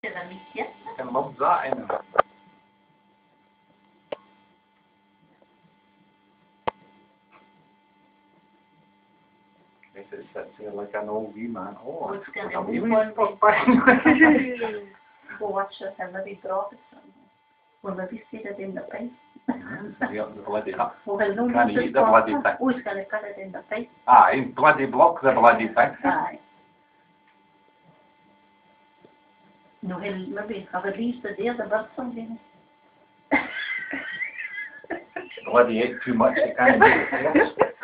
C'è la mischietta? È lo zaino. Questa è la canovi, ma Poi scanne non mi un po' può Watch hebben die brood. Onder die zit het in de pijp. Ja, bloody hell. Hoeveel noemen Kan ze niet, dat bloody thing. Oei, kan ik het in de pijp? Ah, in bloody block, the bloody thing. Ai. Nu heel, maar weet, gaan we liefst deel de bad van binnen. Bloody ate too much, you can't do it.